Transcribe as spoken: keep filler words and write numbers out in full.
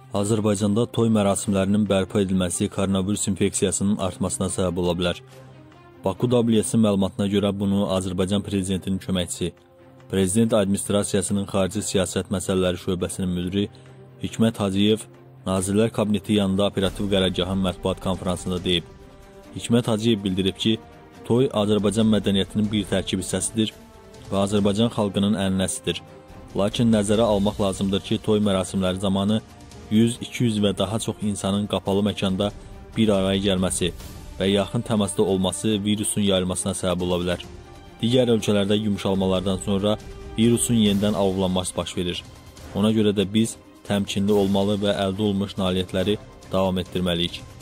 Azərbaycanda toy mərasimlərinin bərpa edilməsi koronavirus infeksiyasının artmasına səbəb ola bilər. Baku W S-in məlumatına görə bunu Azərbaycan Prezidentinin köməkçisi, Prezident Administrasiyasının Xarici Siyasət Məsələləri Şöbəsinin müdiri Hikmət Hacıyev Nazirlər Kabineti yanında operativ qərargahın mətbuat konferansında deyib. Hikmət Hacıyev bildirib ki, toy Azərbaycan mədəniyyətinin bir tərkib hissəsidir və Azərbaycan xalqının ənənəsidir. Lakin nəzərə almaq lazımdır ki, toy mərasimləri zamanı yüz iki yüz və daha çox insanın qapalı məkanda bir araya gəlməsi və yaxın təmasda olması virusun yayılmasına səbəb ola bilər. Digər ölkələrdə yumşalmalardan sonra virusun yenidən alovlanması baş verir. Ona görə də biz təmkinli olmalı və əldə olunmuş nailiyyətləri davam etdirməliyik.